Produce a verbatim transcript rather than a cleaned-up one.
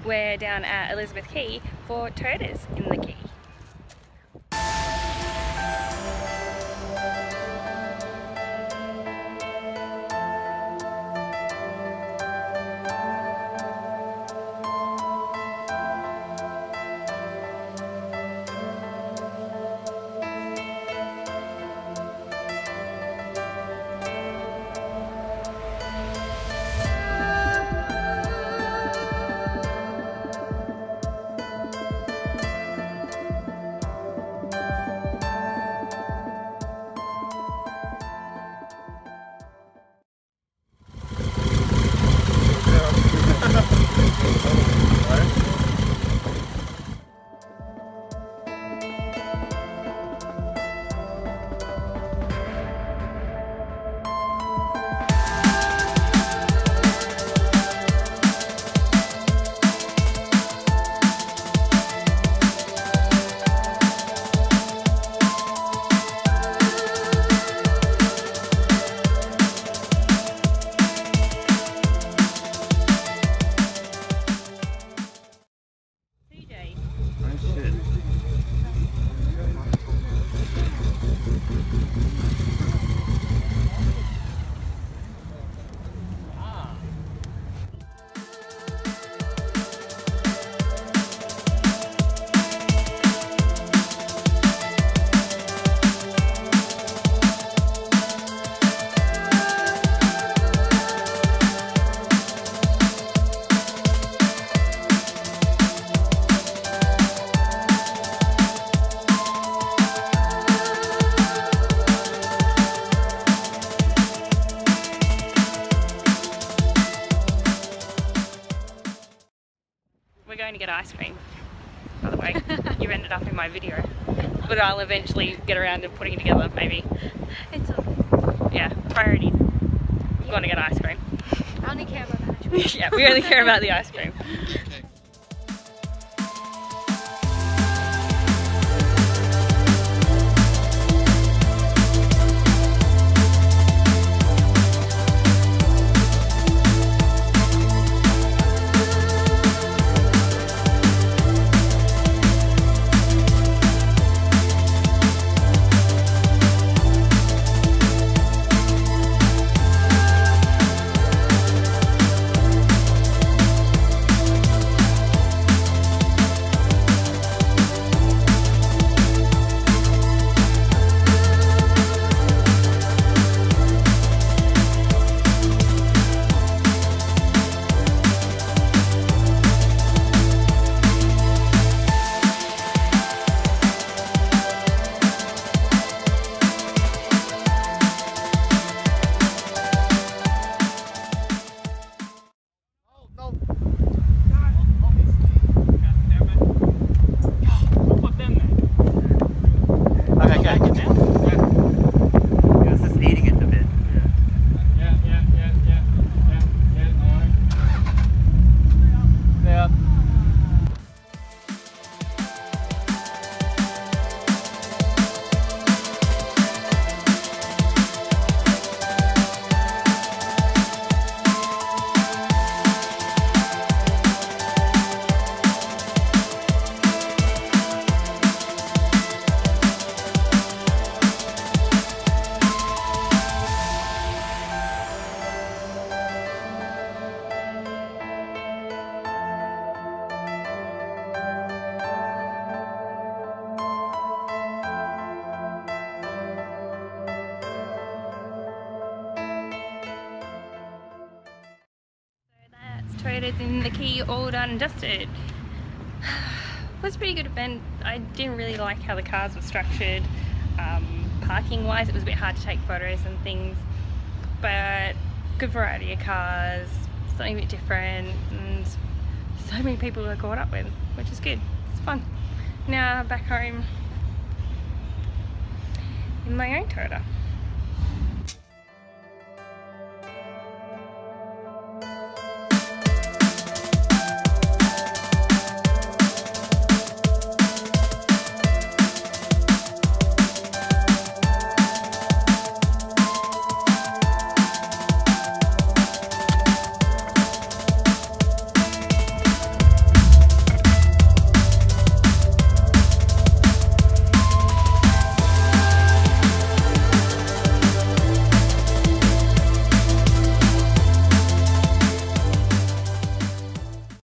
we're down at Elizabeth Quay for Toyotas in the Quay. We're going to get ice cream, by the way. You've ended up in my video, but I'll eventually get around to putting it together, maybe. It's okay. Yeah, priorities. We're going to get ice cream. I only care about the ice cream. Yeah, we only care about the ice cream. Toyotas in the Quay all done and dusted. It was a pretty good event. I didn't really like how the cars were structured. Um, parking wise it was a bit hard to take photos and things, but good variety of cars, something a bit different, and so many people to caught up with, which is good. It's fun. Now back home in my own Toyota.